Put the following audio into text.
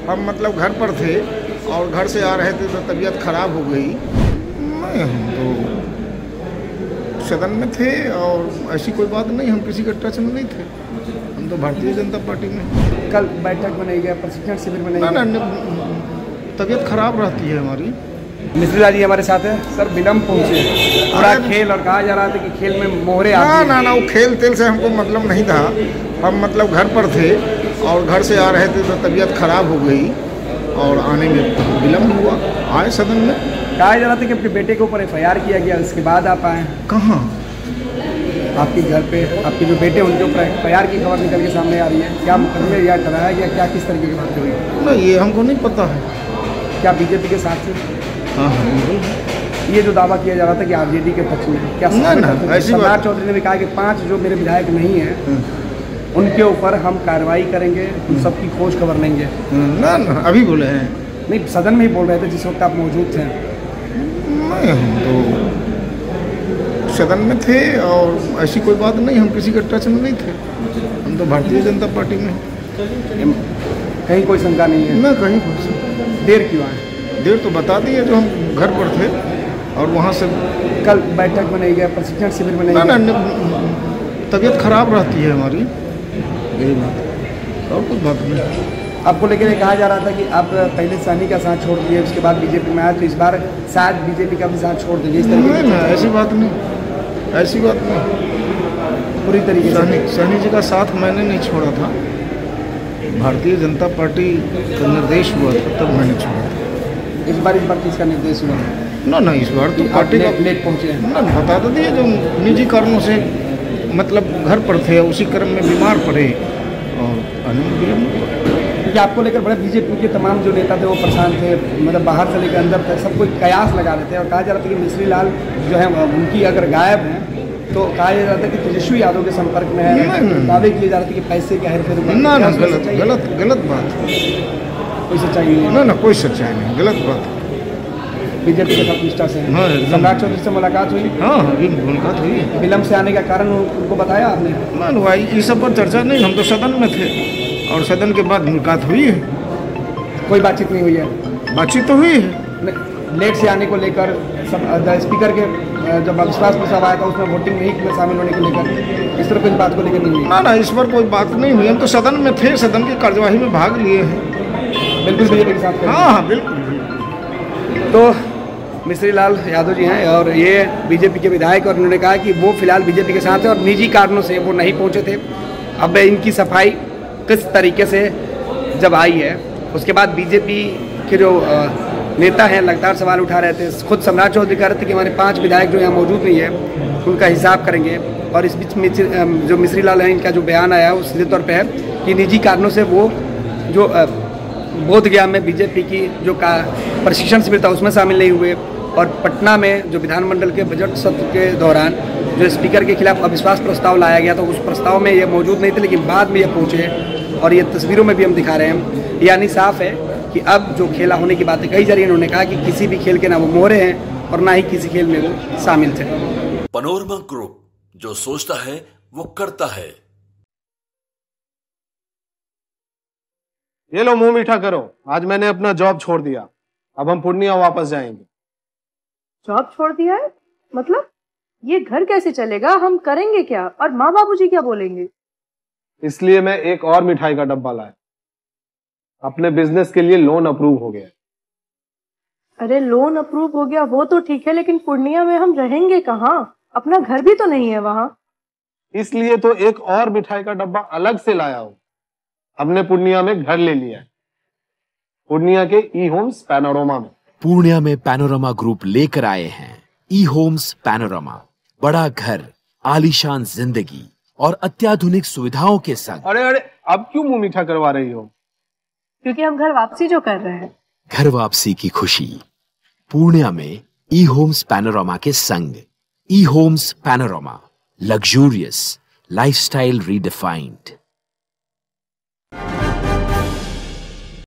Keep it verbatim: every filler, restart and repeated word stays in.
हम मतलब घर पर थे और घर से आ रहे थे तो तबीयत खराब हो गई। नहीं, हम तो सदन में थे और ऐसी कोई बात नहीं, हम किसी के टच में नहीं थे। हम तो भारतीय जनता पार्टी में। कल बैठक में नहीं गया, प्रशिक्षण शिविर में नहीं गया? ना, तबीयत खराब रहती है हमारी। मिश्री लाल जी हमारे साथ है सर, विलम्ब पहुंचे पूरा खेल, और कहा जा रहा था कि खेल में मोहरे ना ना ना वो खेल तेल से हमको मतलब नहीं था। हम मतलब घर पर थे और घर से आ रहे थे तो तबीयत खराब हो गई और आने में विलम्ब हुआ। आए सदन में। कहा जा रहा था कि अपने बेटे के ऊपर एफ आई आर किया गया, उसके बाद आप आए। कहाँ? आपके घर पे आपके जो बेटे उनके ऊपर एफ आई आर की खबर निकल के सामने आ रही है। क्या मुकदमे या डराया गया, क्या किस तरीके की बात हुई? नहीं, ये हमको नहीं पता है। क्या बीजेपी के साथ से? हाँ हाँ, ये जो दावा किया जा रहा था कि आर जे डी के पक्ष में, क्या सम्राट चौधरी ने भी कहा कि पांच जो मेरे विधायक नहीं हैं उनके ऊपर हम कार्रवाई करेंगे, उन सबकी खोज खबर लेंगे? ना ना, अभी बोले हैं। नहीं, सदन में ही बोल रहे थे जिस वक्त आप मौजूद थे। नहीं, हम तो सदन में थे और ऐसी कोई बात नहीं, हम किसी के टच में नहीं थे। हम तो भारतीय जनता पार्टी में। कहीं कोई शंका नहीं है? ना, कहीं कोई। देर क्यों आए? देर तो बता दी है, जो हम घर पर थे और वहाँ से। कल बैठक में नहीं गया, प्रशिक्षण शिविर में नहीं ना, गया? ना, तबीयत खराब रहती है हमारी, यही बात, और कुछ बात नहीं। आपको लेकर ये कहा जा रहा था कि आप पहले सहनी का साथ छोड़ दिए, उसके बाद बीजेपी में आए, तो इस बार शायद बीजेपी का भी साथ छोड़ देंगे, इस तरीके? नहीं, ऐसी बात नहीं, ऐसी बात नहीं। पूरी तरीके से सहनी सहनी जी का साथ मैंने नहीं छोड़ा था। भारतीय जनता पार्टी का निर्देश हुआ था तब मैंने छोड़ा था। इस बार इस बार किसका निर्देश हुआ? ना ना, इस बार तो पार्टी का लेट पहुँचे हैं। ना, बता तो दिए, जो निजी कारणों से मतलब घर पर थे, उसी क्रम में बीमार पड़े और आने में विलम्ब हुआ। क्योंकि आपको लेकर बड़े बीजेपी के तमाम जो नेता थे वो परेशान थे, मतलब बाहर से लेकर अंदर तक सब कोई कयास लगा रहे थे और कहा जा रहा था कि मिश्री लाल जो है उनकी अगर गायब हैं तो कहा जा रहा था कि तेजस्वी यादव के संपर्क में है। दावे किए जा रहे थे कि पैसे के हेरफेर। ना ना, गलत गलत गलत बात। कोई सच्चाई नहीं है? ना ना, कोई सच्चाई नहीं, गलत बात। बीजेपी के साथ निष्ठा से हाँ, सम्राट चौधरी से मुलाकात हुई? हाँ, अभी मुलाकात हुई। विलम्ब से आने का कारण उनको बताया आपने? मान भाई, ये सब पर चर्चा नहीं, हम तो सदन में थे और सदन के बाद मुलाकात हुई है। कोई बातचीत नहीं हुई है? बातचीत तो हुई है। लेट से आने को लेकर सब स्पीकर के जब अविश्वास प्रस्ताव आया था उसमें वोटिंग नहीं में शामिल होने को लेकर, इस तरह कोई बात को लेकर नहीं हुई? ना ना, इस पर कोई बात नहीं हुई। हम तो सदन में थे, सदन की कार्यवाही में भाग लिए हैं। बिल्कुल बीजेपी के साथ? हाँ हाँ, बिल्कुल। तो मिश्री लाल यादव जी हैं और ये बीजेपी के विधायक, और उन्होंने कहा कि वो फिलहाल बीजेपी के साथ है और निजी कारणों से वो नहीं पहुंचे थे। अब इनकी सफाई किस तरीके से जब आई है, उसके बाद बीजेपी के जो नेता हैं लगातार सवाल उठा रहे थे। खुद सम्राट चौधरी कह रहे थे कि हमारे पांच विधायक जो यहाँ मौजूद नहीं है उनका हिसाब करेंगे, और इस बीच में जो मिश्री लाल हैं इनका जो बयान आया वो सीधे तौर पर है कि निजी कारणों से वो जो बोधगया में बीजेपी की जो का प्रशिक्षण शिविर था उसमें शामिल नहीं हुए, और पटना में जो विधानमंडल के बजट सत्र के दौरान जो स्पीकर के खिलाफ अविश्वास प्रस्ताव लाया गया था उस प्रस्ताव में ये मौजूद नहीं थे, लेकिन बाद में ये पहुंचे और ये तस्वीरों में भी हम दिखा रहे हैं। यानी साफ है कि अब जो खेला होने की बातें कही जा रही है, उन्होंने कहा कि किसी भी खेल के ना वो मोहरे हैं और ना ही किसी खेल में वो शामिल थे। पैनोरमा ग्रुप, जो सोचता है वो करता है। ये लो, मुंह मीठा करो, आज मैंने अपना जॉब छोड़ दिया, अब हम पूर्णिया वापस जाएंगे। जॉब छोड़ दिया है? मतलब ये घर कैसे चलेगा, हम करेंगे क्या, और माँ बाबूजी क्या बोलेंगे? इसलिए मैं एक और मिठाई का डब्बा लाया। अपने बिजनेस के लिए लोन अप्रूव हो गया। अरे लोन अप्रूव हो गया वो तो ठीक है, लेकिन पूर्णिया में हम रहेंगे कहाँ? अपना घर भी तो नहीं है वहाँ। इसलिए तो एक और मिठाई का डब्बा अलग से लाया हूँ। हमने पूर्णिया में घर ले लिया है, पूर्णिया के ई होम्स पैनोरमा में। पूर्णिया में पैनोरमा ग्रुप लेकर आए हैं ई होम्स पैनोरमा, बड़ा घर, आलीशान जिंदगी और अत्याधुनिक सुविधाओं के संग। अरे अरे, अब क्यों मुंह मीठा करवा रही हो? क्योंकि हम घर वापसी जो कर रहे हैं। घर वापसी की खुशी पूर्णिया में ई होम्स पैनोरमा के संग। E homes panorama, luxurious lifestyle redefined.